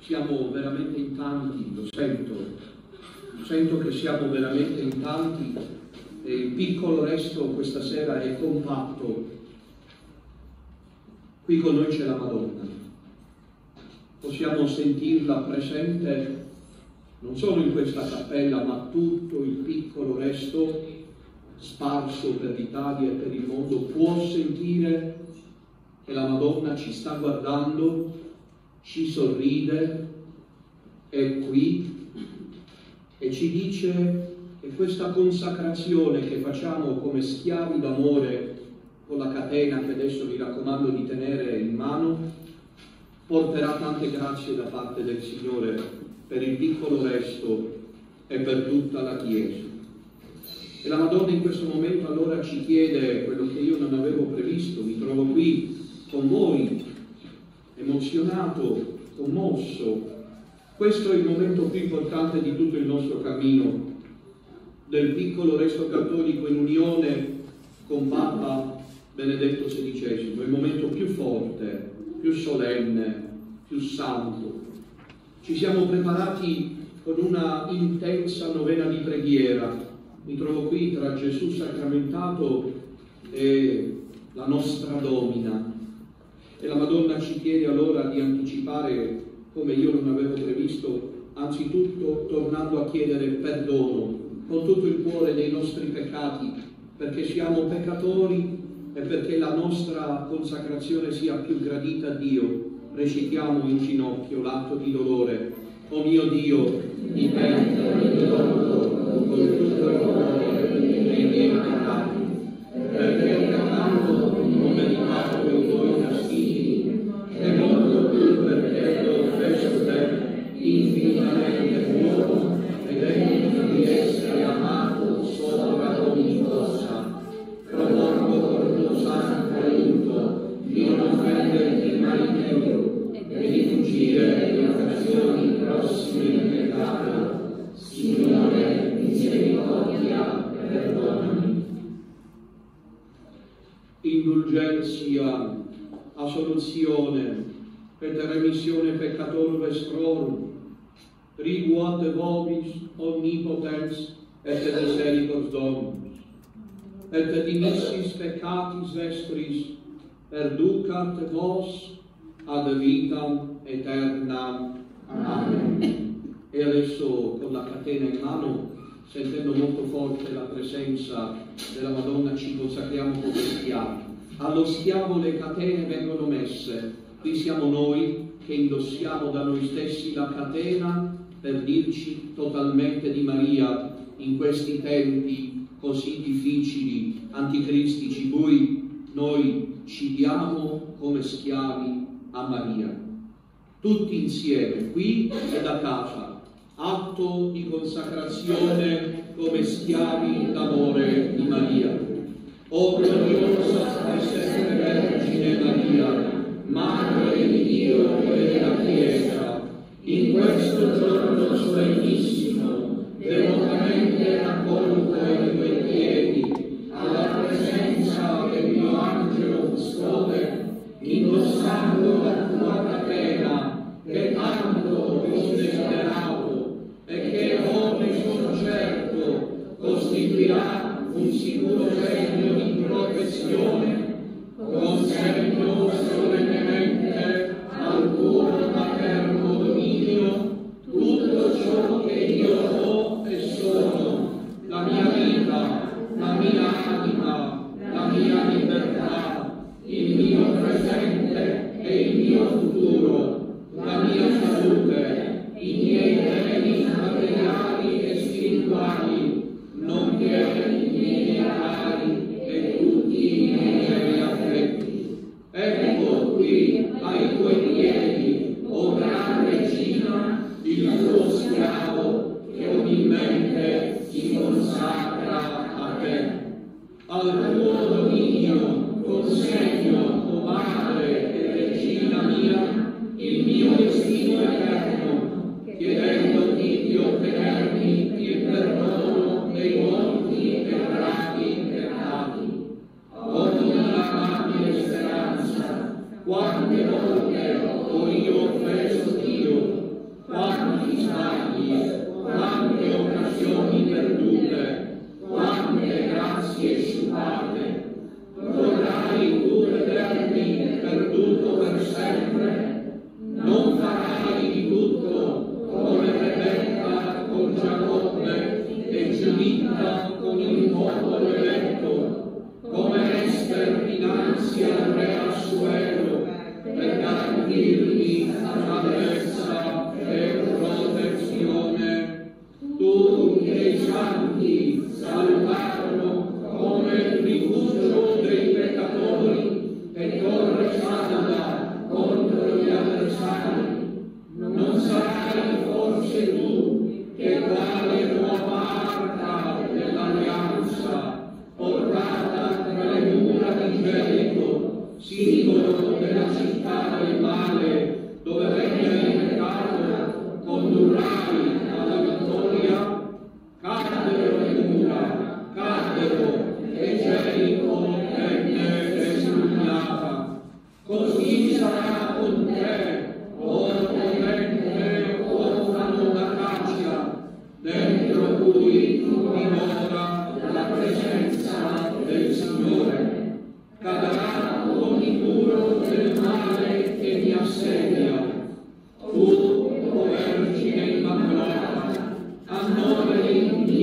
siamo veramente in tanti, lo sento che siamo veramente in tanti e il piccolo resto questa sera è compatto. Qui con noi c'è la Madonna, possiamo sentirla presente non solo in questa cappella, ma tutto il piccolo resto sparso per l'Italia e per il mondo può sentire che la Madonna ci sta guardando, ci sorride, è qui e ci dice che questa consacrazione che facciamo come schiavi d'amore con la catena che adesso vi raccomando di tenere in mano porterà tante grazie da parte del Signore per il piccolo resto e per tutta la Chiesa. E la Madonna in questo momento allora ci chiede quello che io non avevo previsto. Mi trovo qui con voi, emozionato, commosso. Questo è il momento più importante di tutto il nostro cammino, del piccolo resto cattolico in unione con Papa Benedetto XVI, il momento più forte, più solenne, più santo. Ci siamo preparati con una intensa novena di preghiera. Mi trovo qui tra Gesù sacramentato e la nostra Domina. E la Madonna ci chiede allora di anticipare, come io non avevo previsto, anzitutto tornando a chiedere perdono con tutto il cuore dei nostri peccati, perché siamo peccatori e perché la nostra consacrazione sia più gradita a Dio. Recitiamo in ginocchio l'atto di dolore. O mio Dio, mi pento e ti dolgo con tutto il cuore dei miei peccati, perché peccando ho meditato i tuoi castighi e molto più perché ho offeso te, infinitamente buono, ed egli di essere amato sopra ogni cosa. Propongo con tuo santo aiuto di non offenderti mai più e di fuggire le occasioni prossime di peccato. Signore, misericordia, perdonami. Indulgentia, assoluzione, et remissione peccatorum vestrorum, tribuat vobis omnipotens et misericors Dominus, et dimissis peccatis vestris perducat vos ad vitam aeternam. Amen. E adesso con la catena in mano, sentendo molto forte la presenza della Madonna, ci consacriamo come schiavi. Allo schiavo le catene vengono messe. Qui siamo noi che indossiamo da noi stessi la catena per dirci totalmente di Maria in questi tempi così difficili, anticristici, bui. Noi ci diamo come schiavi a Maria. Tutti insieme, qui e da casa, atto di consacrazione come schiavi d'amore di Maria. O gloriosa e sempre Vergine Maria, Madre di Dio e della Chiesa, in questo giorno solennissimo, devotamente raccolgo ai tuoi piedi, alla presenza del mio angelo custode, indossando la tua catena, che tanto ho desiderato e che, ove sono certo, costituirà un sicuro segno di protezione, consegno solennemente al puro materno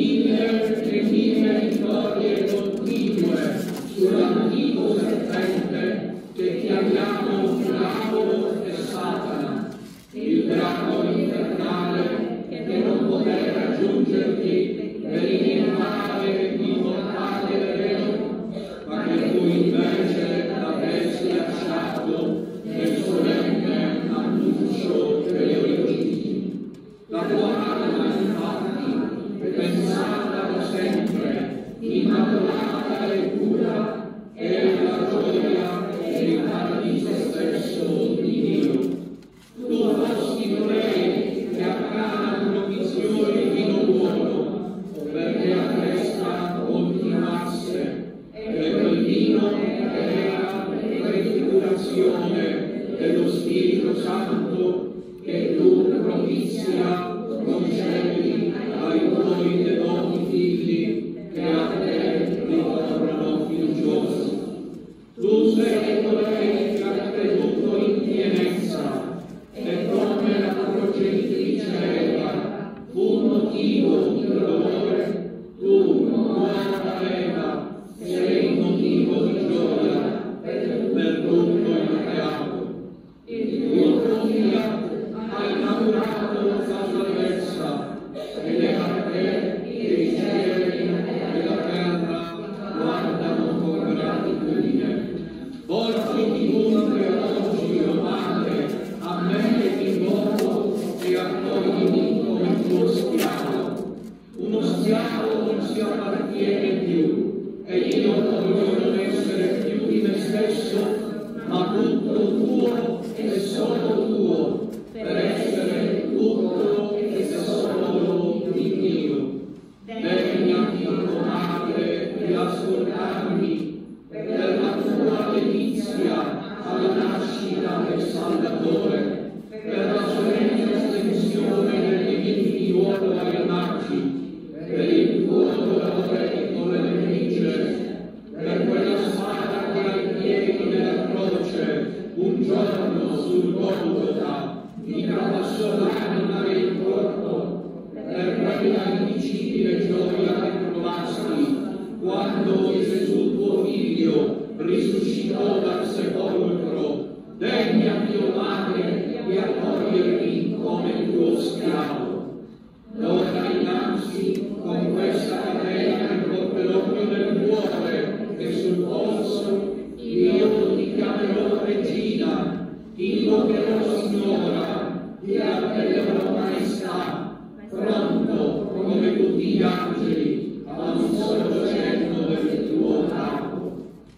mille e mille vittorie continue sull'antico serpente che chiamiamo diavolo e Satana, il drago infernale che non poté raggiungerti per inimicare il mortale veleno, ma che fu invece l'avresti lasciato nel solenne annuncio delle origini. La tua anima, infatti, pensata da sempre, immacolata e pura, è la gioia e il paradiso stesso di Dio. Tu fossi colei che accana provvizioni di vino buono, perché la festa continuasse, e quel vino era prefigurazione dello Spirito Santo che tu propizia concedi ai tuoi devoti figli che a te ritornano fiduciosi. Tu sei colei che ha creduto in pienezza e come la progenitrice Eva fu motivo di dolore, tu, nuova Eva, sei motivo di gioia per tutto il creato. Il tuo figlio ha inaugurato la salvezza ed è a te che i cieli e la terra guardano con gratitudine. Volti chiunque oggi, o Madre, a me ti invoco e accoglimi come tuo schiavo. Uno schiavo non si appartiene più, e io voglio non essere più di me stesso, ma tutto tuo e solo tuo, per essere tutto e solo di Dio. Degnati, o Madre, di ascoltarmi per la tua delizia alla nascita del Salvatore, per la solenne estensione degli figliuolo ai magi, per il tuo dolore con le nemiche, per quella spada che ai piedi della croce un giorno sul Golgota mi trapassò l'anima e il corpo, per quella indicibile gioia che provasti quando Gesù tuo figlio risuscitò dal sepolcro. Degnati, o Madre, di accogliermi come tuo schiavo. Ora innanzi, con questa catena che porterò più nel cuore e sul polso, io ti chiamerò regina, invocherò signora, ti appellerò maestà, pronto come tutti gli angeli a un solo cenno del tuo capo.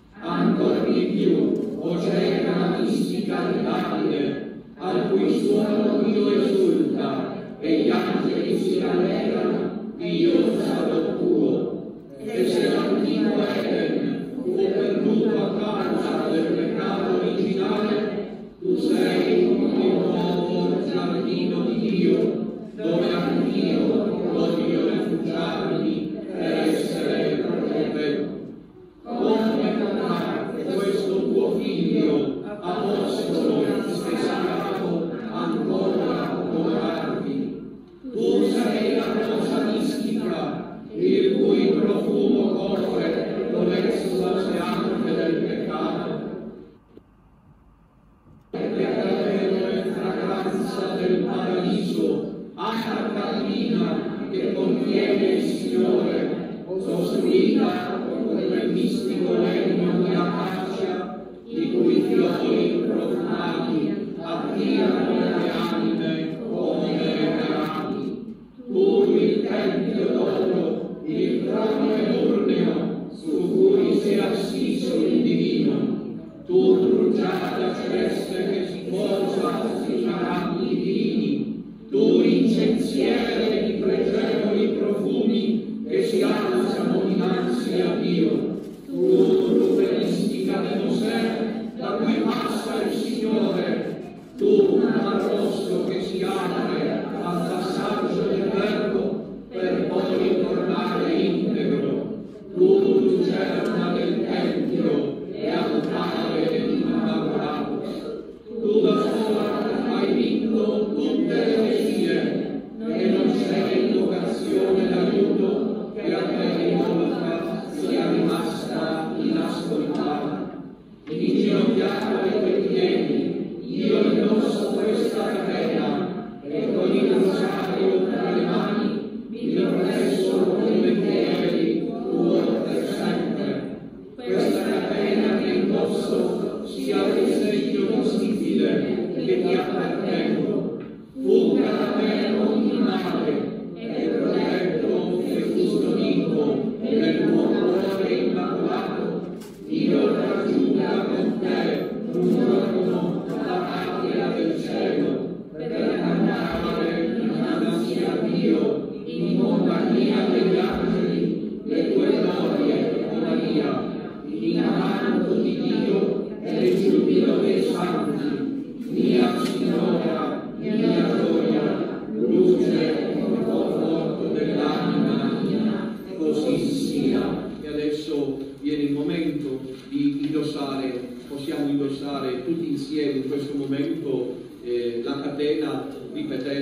Ancor di più, o cieca mistica di Davide, al cui suono Dio esulta e gli angeli si rallegrano, io sarò tuo. E se l'antico Eden fu perduto a causa del peccato originale, tu sei il nuovo giardino di Dio, dove anch'io voglio rifugiarmi per essere protetto. Come potrà questo tuo figlio, apostolo speciato, ancora onorarti? Tu sei la rosa mistica, il cui profumo copre l'oceano del peccato. E la fragranza del paradiso, acqua cammina che contiene il Signore, costruita con quel mistico legno di acacia, i cui fiori profumati attirano le anime come le api. Tu, il tempio d'oro, il trono edurneo, su cui si è assiso il divino, tu, rugiada celeste che si posa sui carammi divini, tu, incensiere di pregevoli profumi che si alzano dinanzi a Dio, tu, luce mistica di Mosè, da cui passa il Signore, tu, un arrosto che si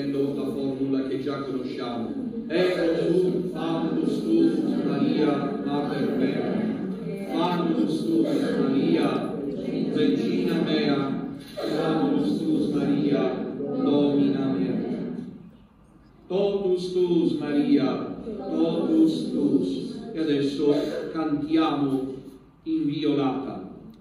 ripetendo la formula che già conosciamo. Ecco Agnus Tuus Maria, Mater mea, Agnus Tuus Maria, Regina mea, Agnus Tuus Maria, Domina mea. Totus Tuus Maria, Totus Tuus. E adesso cantiamo Inviolata.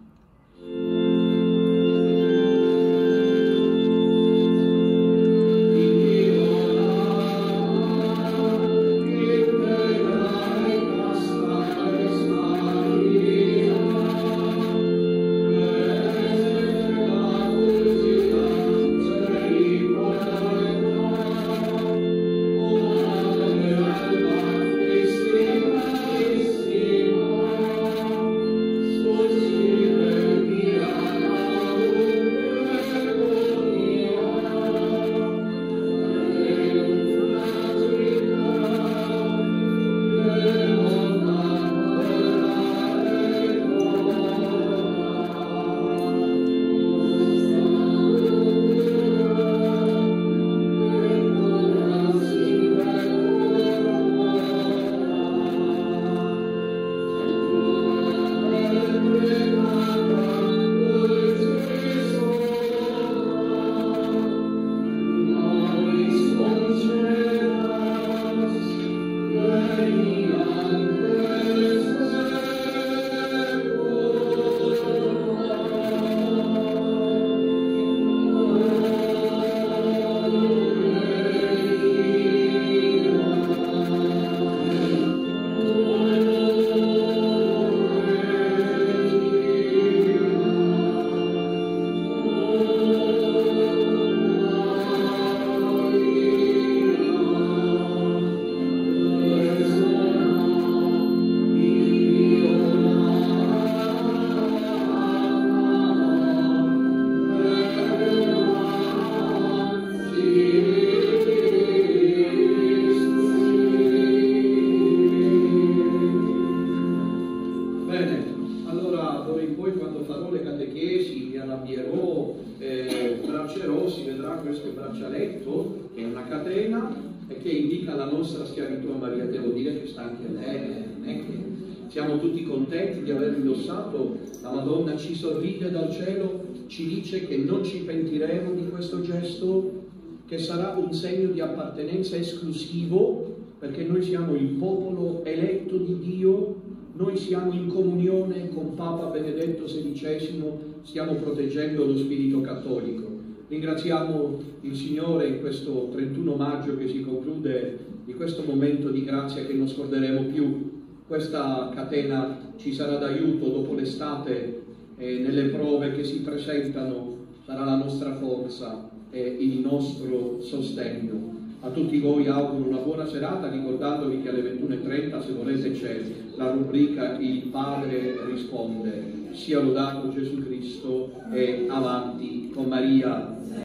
Braccerò, si vedrà questo braccialetto che è una catena e che indica la nostra schiavitù a Maria. Devo dire che sta anche bene, non è che siamo tutti contenti di aver indossato. La Madonna ci sorride dal cielo, ci dice che non ci pentiremo di questo gesto, che sarà un segno di appartenenza esclusivo, perché noi siamo il popolo eletto di Dio, noi siamo in comunione con Papa Benedetto XVI, stiamo proteggendo lo spirito cattolico. Ringraziamo il Signore in questo 31 maggio che si conclude di questo momento di grazia che non scorderemo più. Questa catena ci sarà d'aiuto dopo l'estate e nelle prove che si presentano, sarà la nostra forza e il nostro sostegno. A tutti voi auguro una buona serata, ricordandovi che alle 21:30, se volete, c'è la rubrica Il Padre risponde. Sia lodato Gesù Cristo e avanti con Maria.